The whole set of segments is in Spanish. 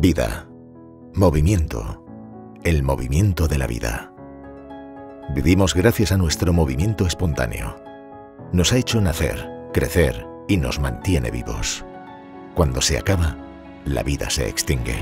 Vida. Movimiento. El movimiento de la vida. Vivimos gracias a nuestro movimiento espontáneo. Nos ha hecho nacer, crecer y nos mantiene vivos. Cuando se acaba, la vida se extingue.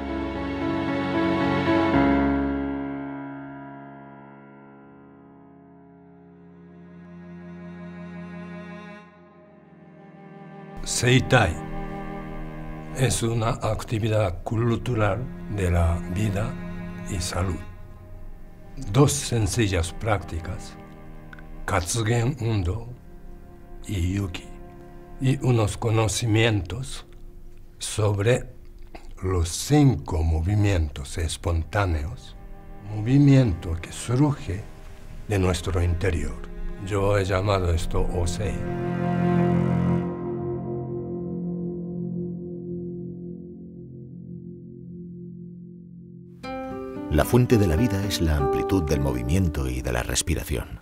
Seitai es una actividad cultural de la vida y salud. Dos sencillas prácticas, Katsugen Undo y Yuki, y unos conocimientos sobre los 5 movimientos espontáneos, movimiento que surge de nuestro interior. Yo he llamado esto Osei. La fuente de la vida es la amplitud del movimiento y de la respiración.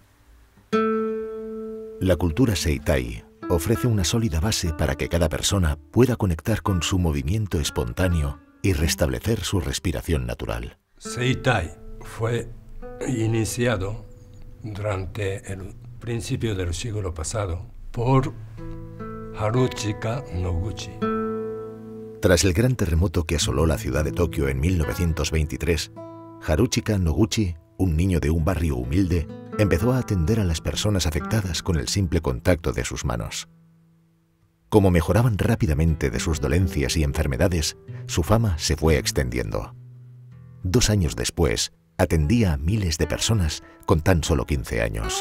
La cultura Seitai ofrece una sólida base para que cada persona pueda conectar con su movimiento espontáneo y restablecer su respiración natural. Seitai fue iniciado durante el principio del siglo pasado por Haruchika Noguchi. Tras el gran terremoto que asoló la ciudad de Tokio en 1923, Haruchika Noguchi, un niño de un barrio humilde, empezó a atender a las personas afectadas con el simple contacto de sus manos. Como mejoraban rápidamente de sus dolencias y enfermedades, su fama se fue extendiendo. 2 años después, atendía a miles de personas con tan solo 15 años.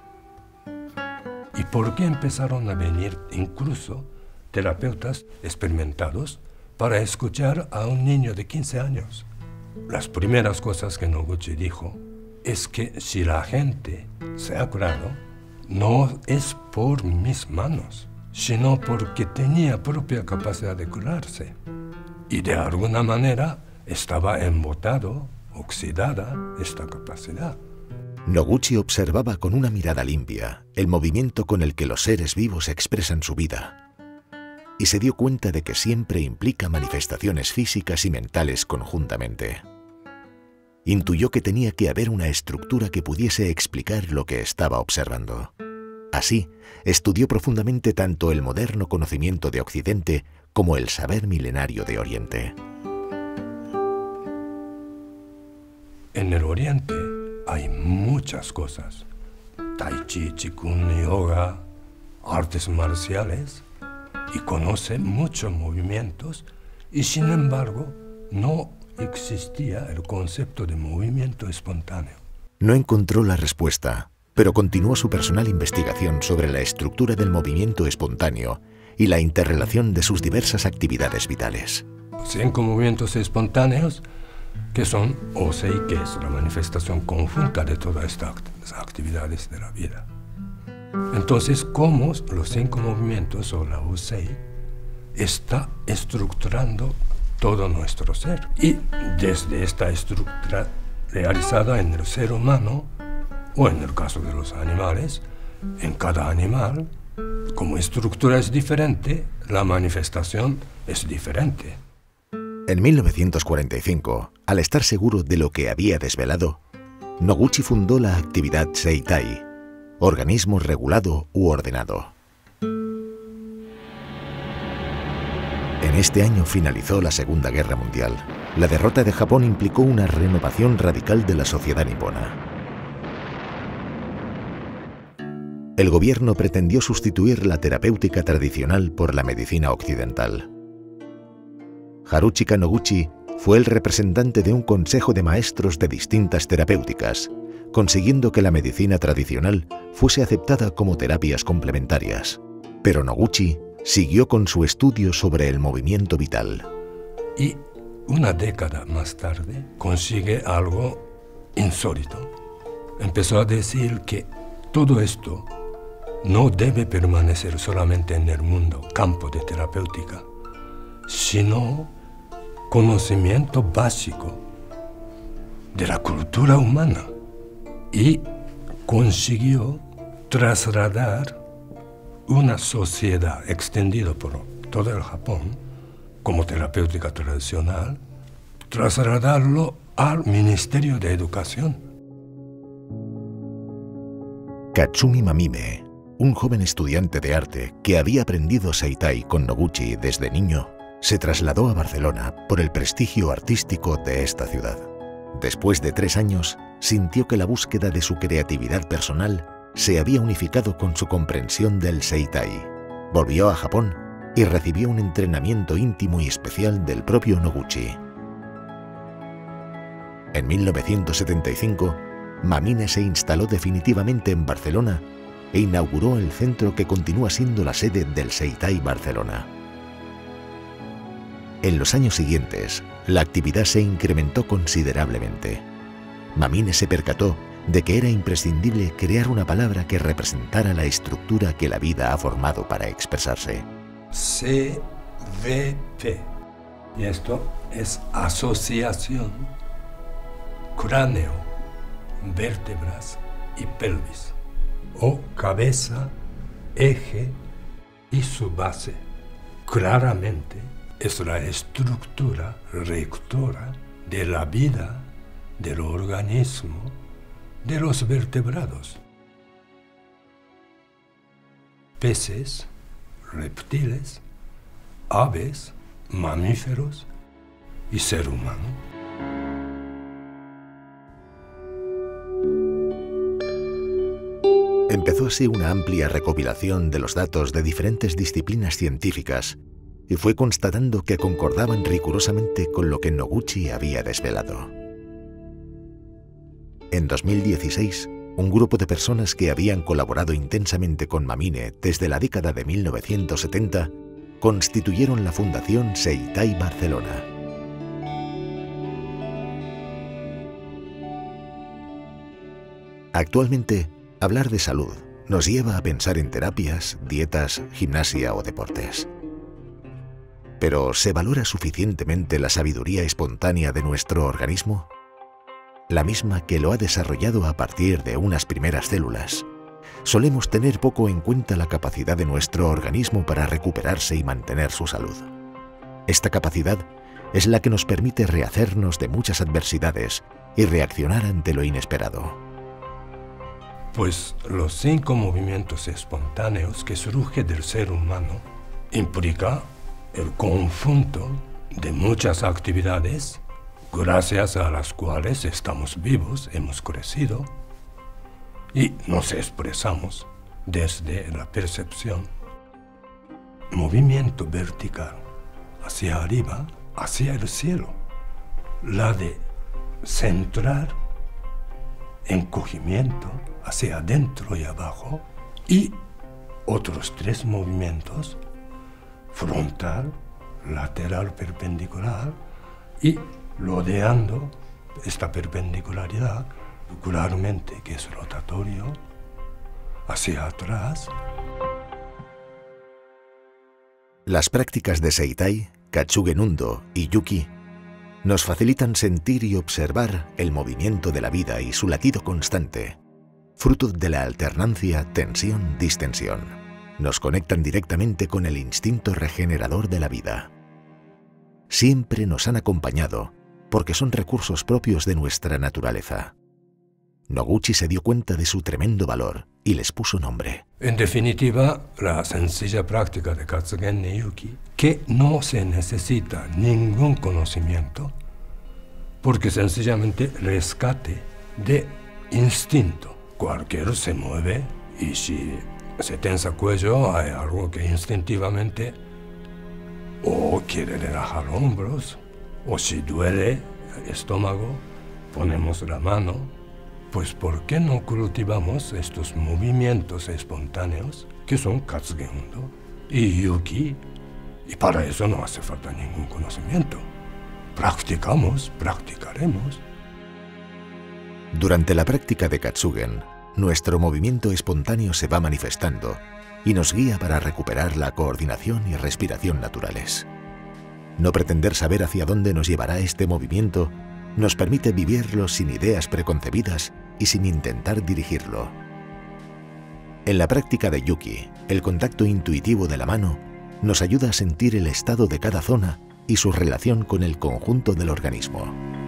¿Y por qué empezaron a venir incluso terapeutas experimentados para escuchar a un niño de 15 años? Las primeras cosas que Noguchi dijo es que si la gente se ha curado, no es por mis manos, sino porque tenía propia capacidad de curarse. Y de alguna manera estaba embotado, oxidada esta capacidad. Noguchi observaba con una mirada limpia el movimiento con el que los seres vivos expresan su vida, y se dio cuenta de que siempre implica manifestaciones físicas y mentales conjuntamente. Intuyó que tenía que haber una estructura que pudiese explicar lo que estaba observando. Así, estudió profundamente tanto el moderno conocimiento de Occidente como el saber milenario de Oriente. En el Oriente hay muchas cosas: Tai Chi, Qigong, Yoga, artes marciales, y conoce muchos movimientos, y sin embargo no existía el concepto de movimiento espontáneo. No encontró la respuesta, pero continuó su personal investigación sobre la estructura del movimiento espontáneo y la interrelación de sus diversas actividades vitales. 5 movimientos espontáneos que son Osei, que es la manifestación conjunta de todas estas actividades de la vida. Entonces, cómo los 5 movimientos o la Osei está estructurando todo nuestro ser. Y desde esta estructura realizada en el ser humano, o en el caso de los animales, en cada animal, como estructura es diferente, la manifestación es diferente. En 1945, al estar seguro de lo que había desvelado, Noguchi fundó la actividad Seitai, organismo regulado u ordenado. En este año finalizó la Segunda Guerra Mundial. La derrota de Japón implicó una renovación radical de la sociedad nipona. El gobierno pretendió sustituir la terapéutica tradicional por la medicina occidental. Haruchika Noguchi fue el representante de un consejo de maestros de distintas terapéuticas, consiguiendo que la medicina tradicional fuese aceptada como terapias complementarias. Pero Noguchi siguió con su estudio sobre el movimiento vital. Y una década más tarde consigue algo insólito. Empezó a decir que todo esto no debe permanecer solamente en el mundo, campo de terapéutica, sino conocimiento básico de la cultura humana. Y consiguió trasladar una sociedad extendida por todo el Japón como terapéutica tradicional, trasladarlo al Ministerio de Educación. Katsumi Mamine, un joven estudiante de arte que había aprendido Seitai con Noguchi desde niño, se trasladó a Barcelona por el prestigio artístico de esta ciudad. Después de 3 años, sintió que la búsqueda de su creatividad personal se había unificado con su comprensión del Seitai. Volvió a Japón y recibió un entrenamiento íntimo y especial del propio Noguchi. En 1975, Mamine se instaló definitivamente en Barcelona e inauguró el centro que continúa siendo la sede del Seitai Barcelona. En los años siguientes, la actividad se incrementó considerablemente. Mamine se percató de que era imprescindible crear una palabra que representara la estructura que la vida ha formado para expresarse. CVP. Y esto es asociación, cráneo, vértebras y pelvis, o cabeza, eje y su base. Claramente es la estructura rectora de la vida, del organismo, de los vertebrados. Peces, reptiles, aves, mamíferos y ser humano. Empezó así una amplia recopilación de los datos de diferentes disciplinas científicas y fue constatando que concordaban rigurosamente con lo que Noguchi había desvelado. En 2016, un grupo de personas que habían colaborado intensamente con Mamine desde la década de 1970 constituyeron la Fundación Seitai Barcelona. Actualmente, hablar de salud nos lleva a pensar en terapias, dietas, gimnasia o deportes. Pero ¿se valora suficientemente la sabiduría espontánea de nuestro organismo? La misma que lo ha desarrollado a partir de unas primeras células. Solemos tener poco en cuenta la capacidad de nuestro organismo para recuperarse y mantener su salud. Esta capacidad es la que nos permite rehacernos de muchas adversidades y reaccionar ante lo inesperado. Pues los 5 movimientos espontáneos que surgen del ser humano implica el conjunto de muchas actividades gracias a las cuales estamos vivos, hemos crecido y nos expresamos desde la percepción. Movimiento vertical hacia arriba, hacia el cielo. La de centrar, encogimiento hacia adentro y abajo. Y otros 3 movimientos, frontal, lateral perpendicular y rodeando esta perpendicularidad, regularmente, que es rotatorio, hacia atrás. Las prácticas de Seitai, Katsugen Undo y Yuki nos facilitan sentir y observar el movimiento de la vida y su latido constante, fruto de la alternancia tensión-distensión. Nos conectan directamente con el instinto regenerador de la vida. Siempre nos han acompañado porque son recursos propios de nuestra naturaleza. Noguchi se dio cuenta de su tremendo valor y les puso nombre. En definitiva, la sencilla práctica de Katsugen y Yuki, que no se necesita ningún conocimiento, porque sencillamente rescate de instinto. Cualquiera se mueve y si se tensa el cuello hay algo que instintivamente o quiere relajar hombros, o si duele el estómago, ponemos la mano. Pues ¿por qué no cultivamos estos movimientos espontáneos que son Katsugen Undo y Yuki? Y para eso no hace falta ningún conocimiento. Practicamos, practicaremos. Durante la práctica de Katsugen, nuestro movimiento espontáneo se va manifestando y nos guía para recuperar la coordinación y respiración naturales. No pretender saber hacia dónde nos llevará este movimiento nos permite vivirlo sin ideas preconcebidas y sin intentar dirigirlo. En la práctica de Yuki, el contacto intuitivo de la mano nos ayuda a sentir el estado de cada zona y su relación con el conjunto del organismo.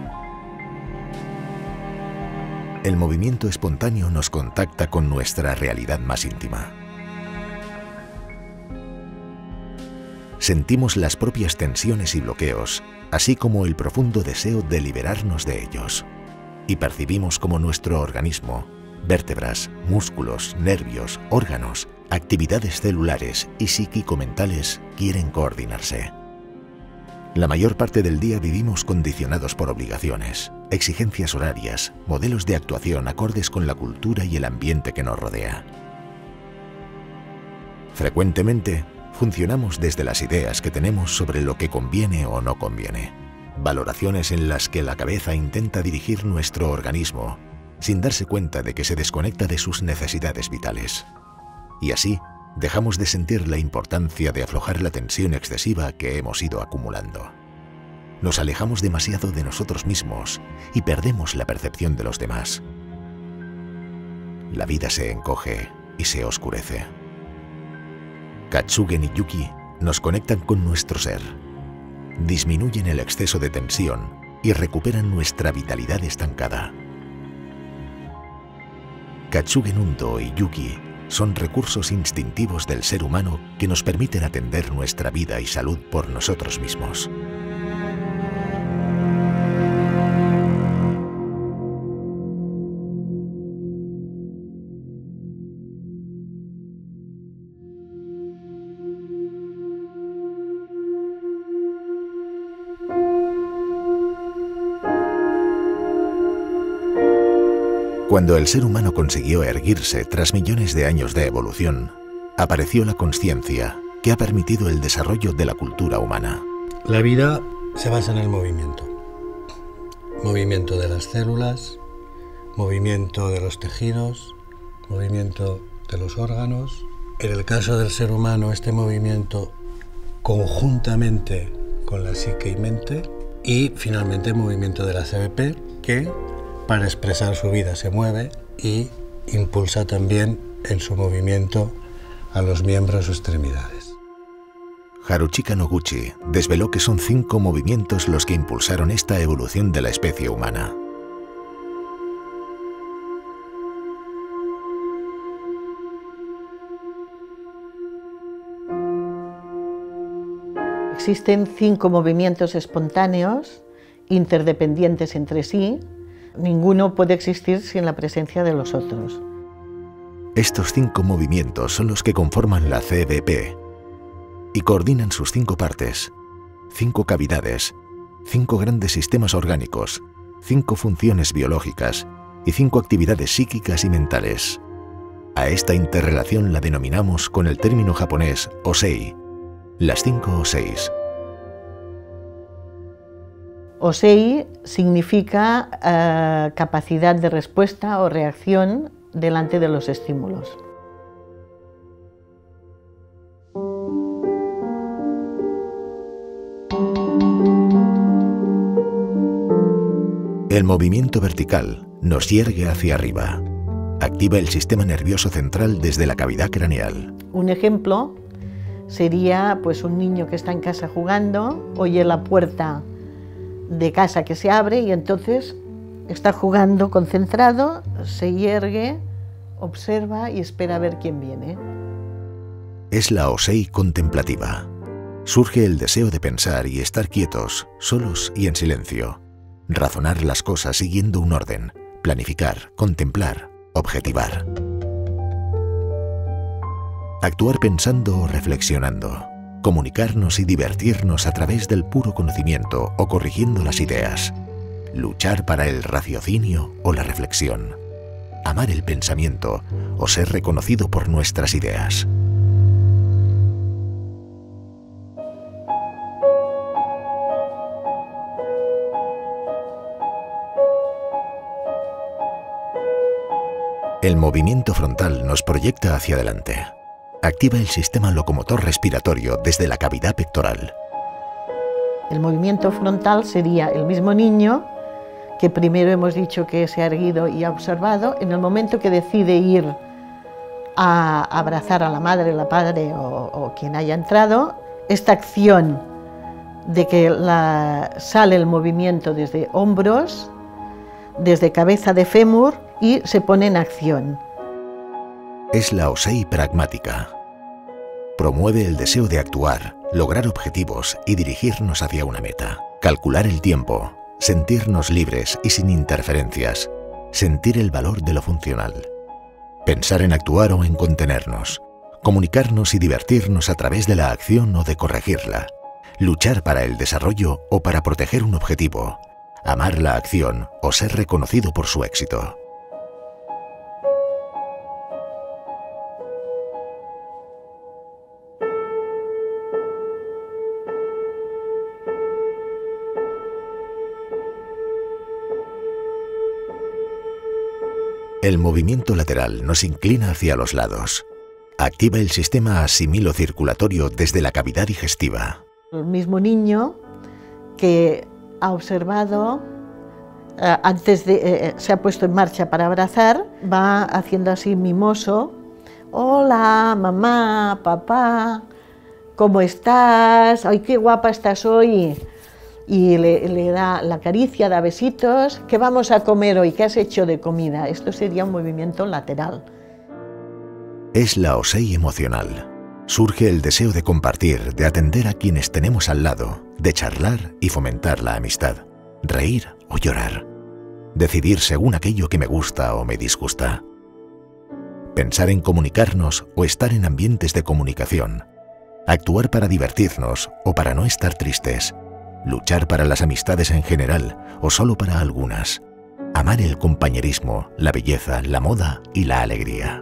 El movimiento espontáneo nos contacta con nuestra realidad más íntima. Sentimos las propias tensiones y bloqueos, así como el profundo deseo de liberarnos de ellos. Y percibimos como nuestro organismo, vértebras, músculos, nervios, órganos, actividades celulares y psíquico-mentales quieren coordinarse. La mayor parte del día vivimos condicionados por obligaciones, exigencias horarias, modelos de actuación acordes con la cultura y el ambiente que nos rodea. Frecuentemente, funcionamos desde las ideas que tenemos sobre lo que conviene o no conviene, valoraciones en las que la cabeza intenta dirigir nuestro organismo, sin darse cuenta de que se desconecta de sus necesidades vitales. Y así, dejamos de sentir la importancia de aflojar la tensión excesiva que hemos ido acumulando. Nos alejamos demasiado de nosotros mismos y perdemos la percepción de los demás. La vida se encoge y se oscurece. Katsugen y Yuki nos conectan con nuestro ser, disminuyen el exceso de tensión y recuperan nuestra vitalidad estancada. Katsugen Undo y Yuki son recursos instintivos del ser humano que nos permiten atender nuestra vida y salud por nosotros mismos. Cuando el ser humano consiguió erguirse tras millones de años de evolución, apareció la consciencia que ha permitido el desarrollo de la cultura humana. La vida se basa en el movimiento. Movimiento de las células, movimiento de los tejidos, movimiento de los órganos. En el caso del ser humano, este movimiento conjuntamente con la psique y mente, y finalmente el movimiento de la CBP, que para expresar su vida se mueve y impulsa también en su movimiento a los miembros o extremidades. Haruchika Noguchi desveló que son 5 movimientos los que impulsaron esta evolución de la especie humana. Existen 5 movimientos espontáneos, interdependientes entre sí. Ninguno puede existir sin la presencia de los otros. Estos 5 movimientos son los que conforman la CBP y coordinan sus 5 partes, 5 cavidades, 5 grandes sistemas orgánicos, 5 funciones biológicas y 5 actividades psíquicas y mentales. A esta interrelación la denominamos con el término japonés Osei, las 5 Oseis. Osei significa capacidad de respuesta o reacción delante de los estímulos. El movimiento vertical nos yergue hacia arriba. Activa el sistema nervioso central desde la cavidad craneal. Un ejemplo sería pues, un niño que está en casa jugando, oye la puerta de casa que se abre y entonces está jugando concentrado, se yergue, observa y espera a ver quién viene. Es la Osei contemplativa. Surge el deseo de pensar y estar quietos, solos y en silencio. Razonar las cosas siguiendo un orden, planificar, contemplar, objetivar. Actuar pensando o reflexionando. Comunicarnos y divertirnos a través del puro conocimiento o corrigiendo las ideas. Luchar para el raciocinio o la reflexión. Amar el pensamiento o ser reconocido por nuestras ideas. El movimiento frontal nos proyecta hacia adelante. Activa el sistema locomotor respiratorio desde la cavidad pectoral. El movimiento frontal sería el mismo niño que primero hemos dicho que se ha erguido y ha observado. En el momento que decide ir a abrazar a la madre, la padre o quien haya entrado, esta acción de que sale el movimiento desde hombros, desde cabeza de fémur y se pone en acción. Es la OSEI pragmática. Promueve el deseo de actuar, lograr objetivos y dirigirnos hacia una meta. Calcular el tiempo, sentirnos libres y sin interferencias, sentir el valor de lo funcional. Pensar en actuar o en contenernos, comunicarnos y divertirnos a través de la acción o de corregirla, luchar para el desarrollo o para proteger un objetivo, amar la acción o ser reconocido por su éxito. El movimiento lateral nos inclina hacia los lados. Activa el sistema asimilo-circulatorio desde la cavidad digestiva. El mismo niño que ha observado, se ha puesto en marcha para abrazar, va haciendo así mimoso. Hola, mamá, papá, ¿cómo estás? ¡Ay, qué guapa estás hoy! Y le da la caricia, da besitos. ¿Qué vamos a comer hoy? ¿Qué has hecho de comida? Esto sería un movimiento lateral. Es la OSEI emocional. Surge el deseo de compartir, de atender a quienes tenemos al lado, de charlar y fomentar la amistad, reír o llorar, decidir según aquello que me gusta o me disgusta, pensar en comunicarnos o estar en ambientes de comunicación, actuar para divertirnos o para no estar tristes, luchar para las amistades en general o solo para algunas, amar el compañerismo, la belleza, la moda y la alegría.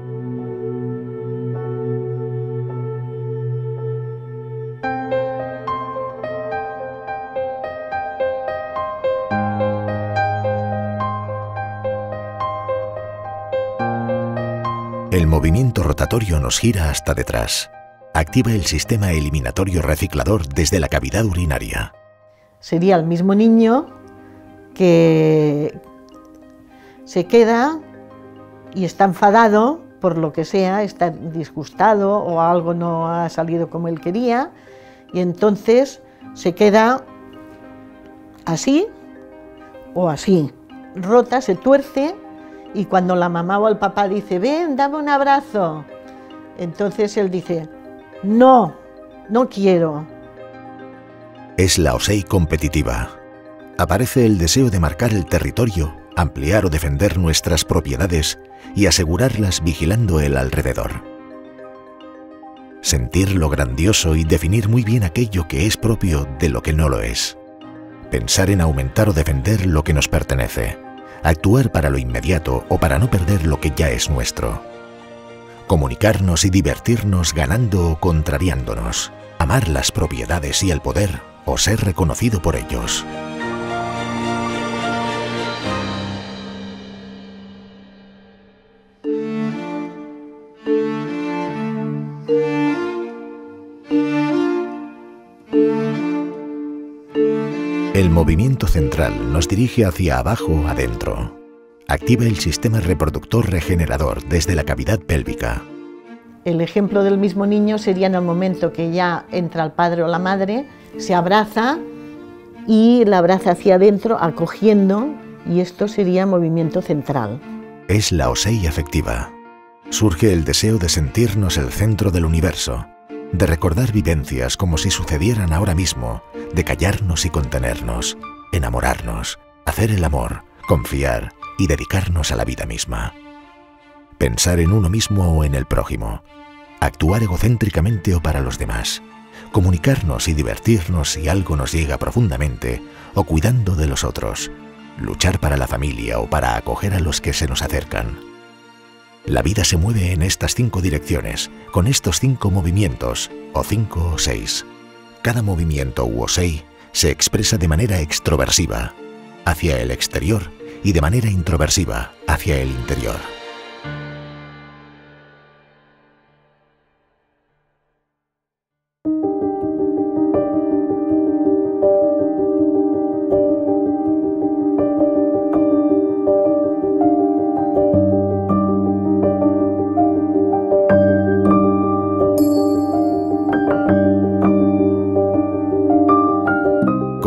El movimiento rotatorio nos gira hasta detrás. Activa el sistema eliminatorio reciclador desde la cavidad urinaria. Sería el mismo niño que se queda y está enfadado por lo que sea, está disgustado o algo no ha salido como él quería, y entonces se queda así o así, rota, se tuerce, y cuando la mamá o el papá dice, ven, dame un abrazo, entonces él dice, no, no quiero. Es la OSEI competitiva. Aparece el deseo de marcar el territorio, ampliar o defender nuestras propiedades y asegurarlas vigilando el alrededor. Sentir lo grandioso y definir muy bien aquello que es propio de lo que no lo es. Pensar en aumentar o defender lo que nos pertenece. Actuar para lo inmediato o para no perder lo que ya es nuestro. Comunicarnos y divertirnos ganando o contrariándonos. Amar las propiedades y el poder o ser reconocido por ellos. El movimiento central nos dirige hacia abajo, adentro. Activa el sistema reproductor regenerador desde la cavidad pélvica. El ejemplo del mismo niño sería en el momento que ya entra el padre o la madre, se abraza y la abraza hacia adentro, acogiendo, y esto sería movimiento central. Es la OSEI afectiva. Surge el deseo de sentirnos el centro del universo, de recordar vivencias como si sucedieran ahora mismo, de callarnos y contenernos, enamorarnos, hacer el amor, confiar y dedicarnos a la vida misma. Pensar en uno mismo o en el prójimo, actuar egocéntricamente o para los demás, comunicarnos y divertirnos si algo nos llega profundamente o cuidando de los otros, luchar para la familia o para acoger a los que se nos acercan. La vida se mueve en estas 5 direcciones, con estos 5 movimientos, o 5 o 6. Cada movimiento u OSEI se expresa de manera extroversiva, hacia el exterior, y de manera introversiva, hacia el interior.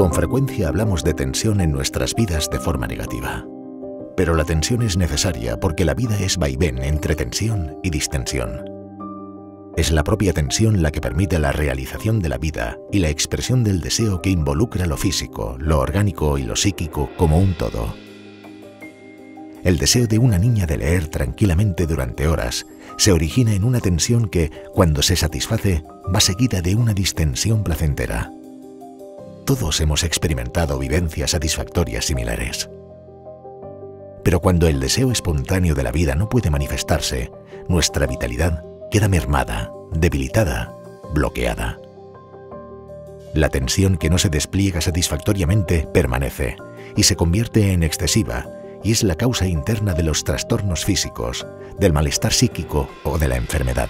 Con frecuencia hablamos de tensión en nuestras vidas de forma negativa. Pero la tensión es necesaria porque la vida es vaivén entre tensión y distensión. Es la propia tensión la que permite la realización de la vida y la expresión del deseo que involucra lo físico, lo orgánico y lo psíquico como un todo. El deseo de una niña de leer tranquilamente durante horas se origina en una tensión que, cuando se satisface, va seguida de una distensión placentera. Todos hemos experimentado vivencias satisfactorias similares. Pero cuando el deseo espontáneo de la vida no puede manifestarse, nuestra vitalidad queda mermada, debilitada, bloqueada. La tensión que no se despliega satisfactoriamente permanece y se convierte en excesiva y es la causa interna de los trastornos físicos, del malestar psíquico o de la enfermedad.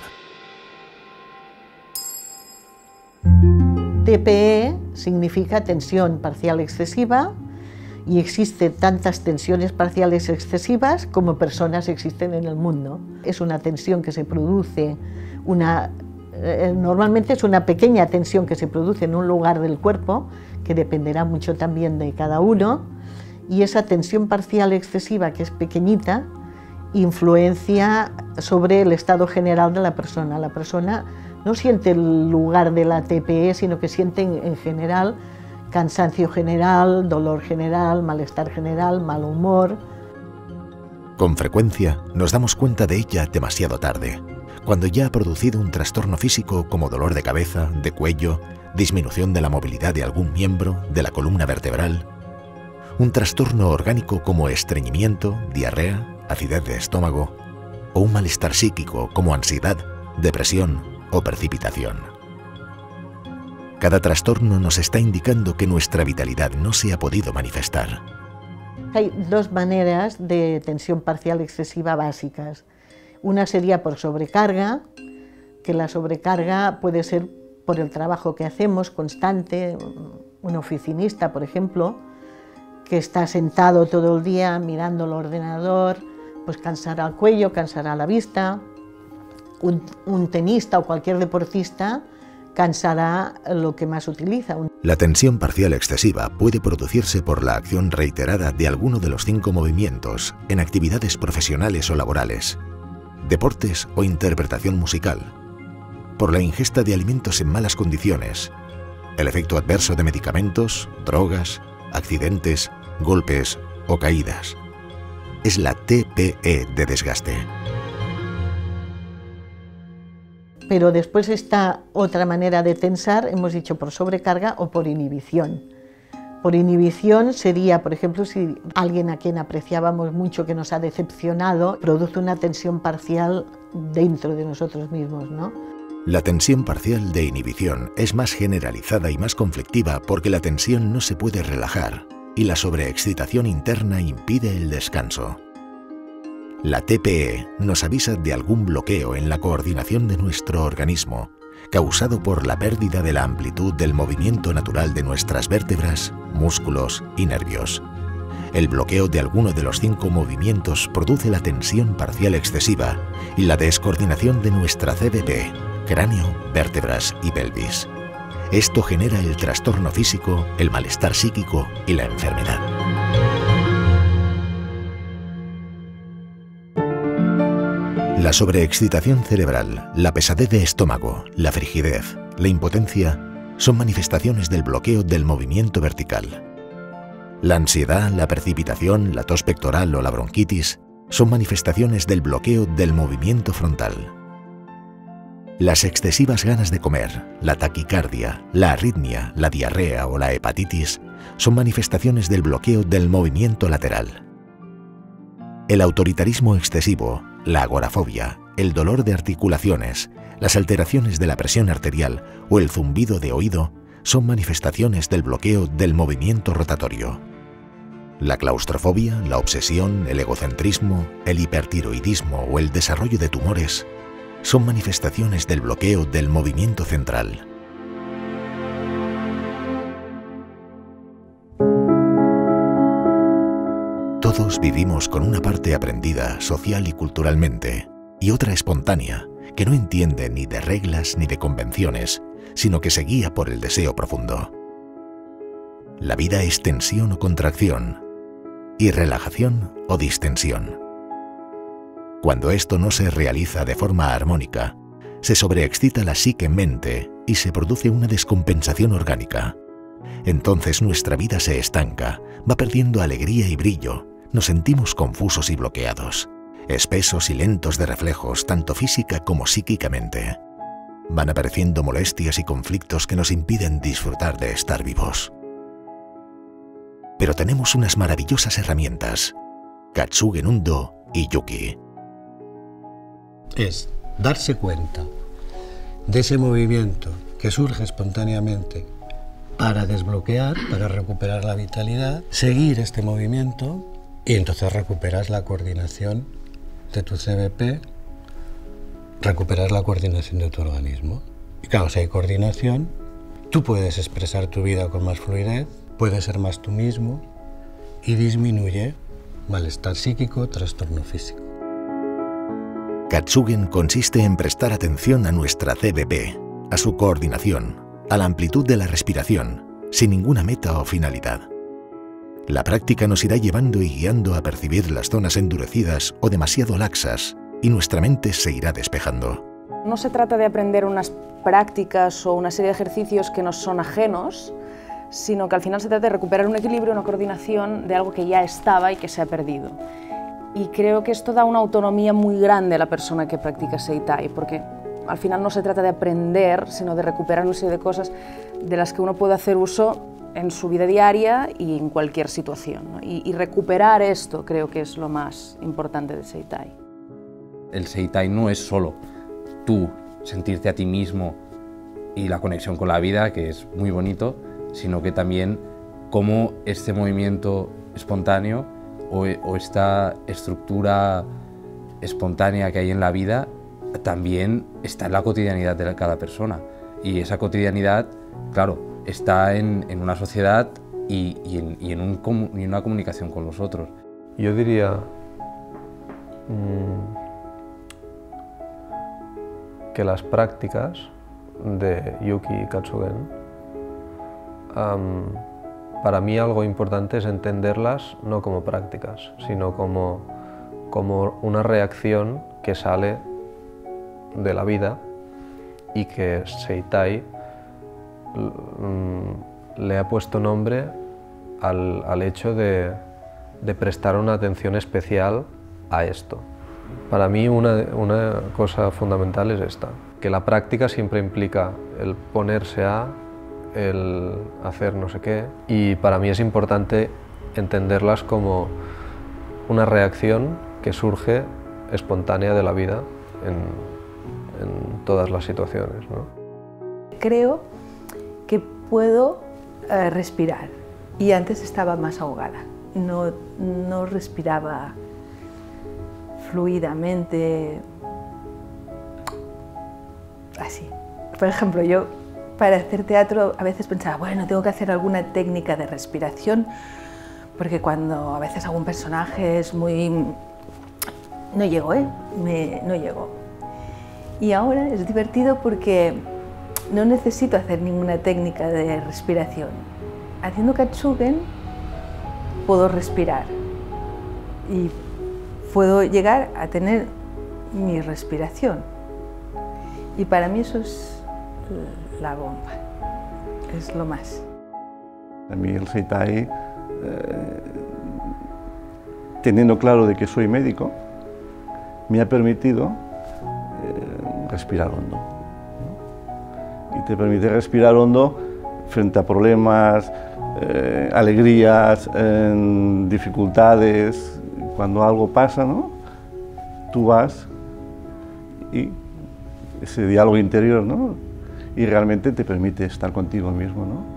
TPE significa tensión parcial excesiva y existen tantas tensiones parciales excesivas como personas existen en el mundo. Es una tensión que se produce, normalmente es una pequeña tensión que se produce en un lugar del cuerpo, que dependerá mucho también de cada uno, y esa tensión parcial excesiva, que es pequeñita, influencia sobre el estado general de la persona. La persona no siente el lugar de la TPE, sino que siente en general cansancio general, dolor general, malestar general, mal humor. Con frecuencia nos damos cuenta de ella demasiado tarde, cuando ya ha producido un trastorno físico como dolor de cabeza, de cuello, disminución de la movilidad de algún miembro, de la columna vertebral, un trastorno orgánico como estreñimiento, diarrea, acidez de estómago, o un malestar psíquico como ansiedad, depresión o precipitación. Cada trastorno nos está indicando que nuestra vitalidad no se ha podido manifestar. Hay dos maneras de tensión parcial excesiva básicas. Una sería por sobrecarga, que la sobrecarga puede ser por el trabajo que hacemos constante. Un oficinista, por ejemplo, que está sentado todo el día mirando el ordenador, pues cansará el cuello, cansará la vista. Un tenista o cualquier deportista cansará lo que más utiliza. La tensión parcial excesiva puede producirse por la acción reiterada de alguno de los 5 movimientos en actividades profesionales o laborales, deportes o interpretación musical, por la ingesta de alimentos en malas condiciones, el efecto adverso de medicamentos, drogas, accidentes, golpes o caídas. Es la TPE de desgaste. Pero después está otra manera de tensar, hemos dicho por sobrecarga o por inhibición. Por inhibición sería, por ejemplo, si alguien a quien apreciábamos mucho que nos ha decepcionado, produce una tensión parcial dentro de nosotros mismos, ¿no? La tensión parcial de inhibición es más generalizada y más conflictiva porque la tensión no se puede relajar y la sobreexcitación interna impide el descanso. La TPE nos avisa de algún bloqueo en la coordinación de nuestro organismo, causado por la pérdida de la amplitud del movimiento natural de nuestras vértebras, músculos y nervios. El bloqueo de alguno de los 5 movimientos produce la tensión parcial excesiva y la descoordinación de nuestra CBP, cráneo, vértebras y pelvis. Esto genera el trastorno físico, el malestar psíquico y la enfermedad. La sobreexcitación cerebral, la pesadez de estómago, la frigidez, la impotencia son manifestaciones del bloqueo del movimiento vertical. La ansiedad, la precipitación, la tos pectoral o la bronquitis son manifestaciones del bloqueo del movimiento frontal. Las excesivas ganas de comer, la taquicardia, la arritmia, la diarrea o la hepatitis son manifestaciones del bloqueo del movimiento lateral. El autoritarismo excesivo, la agorafobia, el dolor de articulaciones, las alteraciones de la presión arterial o el zumbido de oído son manifestaciones del bloqueo del movimiento rotatorio. La claustrofobia, la obsesión, el egocentrismo, el hipertiroidismo o el desarrollo de tumores son manifestaciones del bloqueo del movimiento central. Todos vivimos con una parte aprendida social y culturalmente y otra espontánea que no entiende ni de reglas ni de convenciones, sino que se guía por el deseo profundo. La vida es tensión o contracción, y relajación o distensión. Cuando esto no se realiza de forma armónica, se sobreexcita la psique-mente y se produce una descompensación orgánica. Entonces nuestra vida se estanca, va perdiendo alegría y brillo, nos sentimos confusos y bloqueados, espesos y lentos de reflejos, tanto física como psíquicamente. Van apareciendo molestias y conflictos que nos impiden disfrutar de estar vivos. Pero tenemos unas maravillosas herramientas, Katsugen Undo y Yuki. Es darse cuenta de ese movimiento que surge espontáneamente para desbloquear, para recuperar la vitalidad, seguir este movimiento y entonces recuperas la coordinación de tu CBP, recuperar la coordinación de tu organismo. Y claro, si hay coordinación, tú puedes expresar tu vida con más fluidez, puedes ser más tú mismo y disminuye malestar psíquico, trastorno físico. Katsugen consiste en prestar atención a nuestra CBP, a su coordinación, a la amplitud de la respiración, sin ninguna meta o finalidad. La práctica nos irá llevando y guiando a percibir las zonas endurecidas o demasiado laxas, y nuestra mente se irá despejando. No se trata de aprender unas prácticas o una serie de ejercicios que nos son ajenos, sino que al final se trata de recuperar un equilibrio, una coordinación de algo que ya estaba y que se ha perdido. Y creo que esto da una autonomía muy grande a la persona que practica Seitai, porque al final no se trata de aprender, sino de recuperar una serie de cosas de las que uno puede hacer uso en su vida diaria y en cualquier situación, ¿no? Y recuperar esto creo que es lo más importante de Seitai. El Seitai no es solo tú sentirte a ti mismo y la conexión con la vida, que es muy bonito, sino que también cómo este movimiento espontáneo o esta estructura espontánea que hay en la vida también está en la cotidianidad de cada persona. Y esa cotidianidad, claro, está en una sociedad y en una comunicación con los otros. Yo diría que las prácticas de Yuki y Katsugen, para mí algo importante es entenderlas no como prácticas, sino como una reacción que sale de la vida y que Seitai le ha puesto nombre al hecho de prestar una atención especial a esto. Para mí una cosa fundamental es esta, que la práctica siempre implica el ponerse a, el hacer no sé qué, y para mí es importante entenderlas como una reacción que surge espontánea de la vida en todas las situaciones, ¿no? Creo que puedo respirar, y antes estaba más ahogada, no respiraba fluidamente, así. Por ejemplo, yo para hacer teatro a veces pensaba, bueno, tengo que hacer alguna técnica de respiración, porque cuando a veces hago un personaje es muy... no llego, no llego. Y ahora es divertido porque no necesito hacer ninguna técnica de respiración. Haciendo Katsugen puedo respirar y puedo llegar a tener mi respiración. Y para mí eso es la bomba, es lo más. A mí el Seitai, teniendo claro de que soy médico, me ha permitido respirar hondo, ¿no? Y te permite respirar hondo frente a problemas, alegrías, dificultades. Cuando algo pasa, ¿no? Tú vas y ese diálogo interior, ¿no? Y realmente te permite estar contigo mismo, ¿no?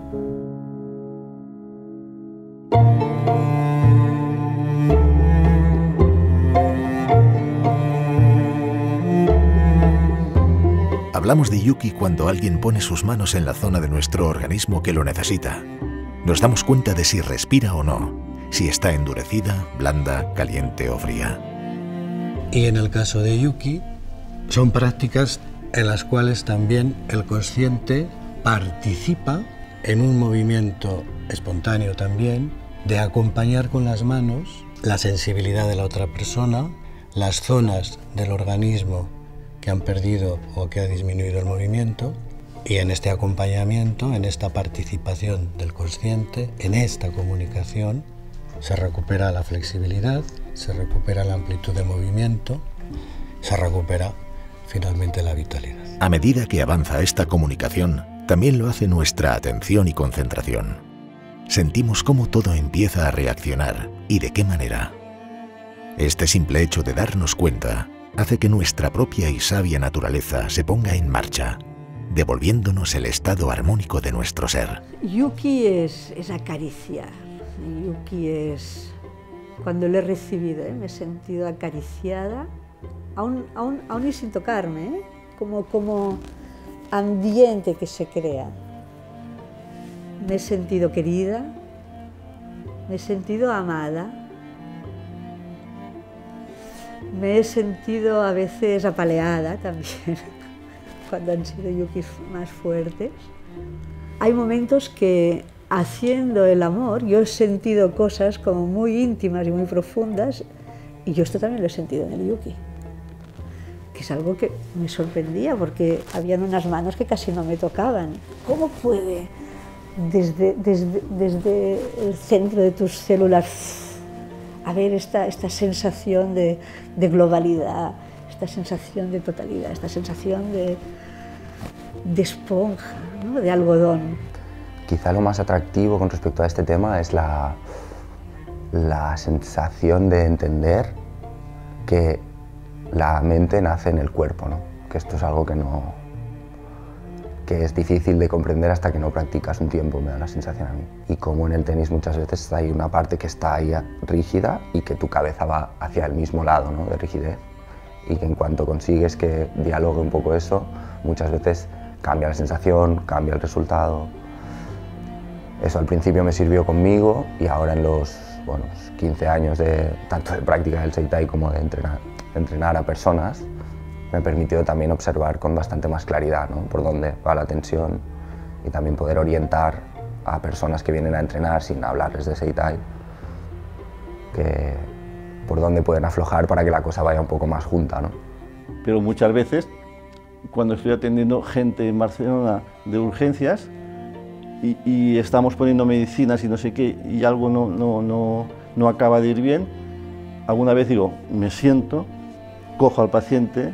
Hablamos de Yuki cuando alguien pone sus manos en la zona de nuestro organismo que lo necesita. Nos damos cuenta de si respira o no, si está endurecida, blanda, caliente o fría. Y en el caso de Yuki, son prácticas en las cuales también el consciente participa en un movimiento espontáneo también, de acompañar con las manos la sensibilidad de la otra persona, las zonas del organismo que han perdido o que ha disminuido el movimiento, y en este acompañamiento, en esta participación del consciente, en esta comunicación, se recupera la flexibilidad, se recupera la amplitud de movimiento, se recupera finalmente la vitalidad. A medida que avanza esta comunicación, también lo hace nuestra atención y concentración. Sentimos cómo todo empieza a reaccionar y de qué manera. Este simple hecho de darnos cuenta hace que nuestra propia y sabia naturaleza se ponga en marcha, devolviéndonos el estado armónico de nuestro ser. Yuki es acariciar. Yuki es... Cuando lo he recibido, me he sentido acariciada, aún y sin tocarme, como ambiente que se crea. Me he sentido querida, me he sentido amada, me he sentido a veces apaleada también, cuando han sido yukis más fuertes. Hay momentos que, haciendo el amor, yo he sentido cosas como muy íntimas y muy profundas, y yo esto también lo he sentido en el yuki, que es algo que me sorprendía, porque habían unas manos que casi no me tocaban. ¿Cómo puede, desde el centro de tus células, haber esta sensación de globalidad, esta sensación de totalidad, esta sensación de esponja, ¿no?, de algodón? Quizá lo más atractivo con respecto a este tema es la sensación de entender que la mente nace en el cuerpo, ¿no? Que esto es algo que es difícil de comprender hasta que no practicas un tiempo, me da la sensación a mí. Y como en el tenis muchas veces hay una parte que está ahí rígida y que tu cabeza va hacia el mismo lado, ¿no?, de rigidez, y que en cuanto consigues que dialogue un poco eso, muchas veces cambia la sensación, cambia el resultado. Eso al principio me sirvió conmigo, y ahora en los 15 años tanto de práctica del Seitai como de entrenar a personas, me permitió también observar con bastante más claridad, ¿no?, por dónde va la tensión, y también poder orientar a personas que vienen a entrenar sin hablarles de Seitai, por dónde pueden aflojar para que la cosa vaya un poco más junta, ¿no? Pero muchas veces, cuando estoy atendiendo gente en Barcelona de urgencias, y estamos poniendo medicinas y no sé qué, y algo no acaba de ir bien, alguna vez digo, me siento, cojo al paciente,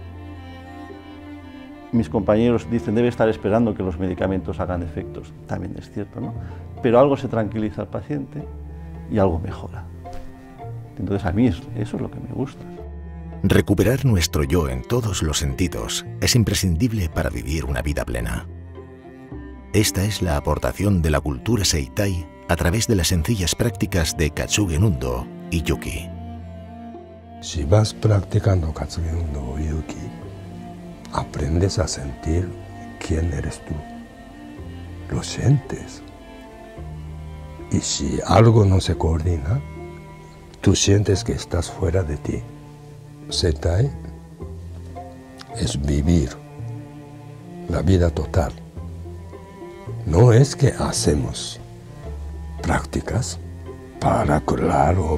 mis compañeros dicen, debe estar esperando que los medicamentos hagan efectos, también es cierto, ¿no? Pero algo se tranquiliza al paciente y algo mejora. Entonces a mí eso es lo que me gusta. Recuperar nuestro yo en todos los sentidos es imprescindible para vivir una vida plena. Esta es la aportación de la cultura Seitai a través de las sencillas prácticas de Katsuge Nundo y Yuki. Si vas practicando Katsuge Nundo o Yuki, aprendes a sentir quién eres tú. Lo sientes. Y si algo no se coordina, tú sientes que estás fuera de ti. Seitai es vivir la vida total. No es que hacemos prácticas para curar o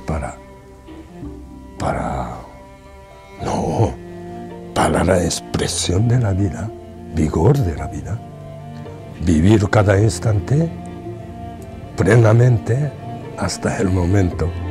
no, para la expresión de la vida, vigor de la vida, vivir cada instante plenamente hasta el momento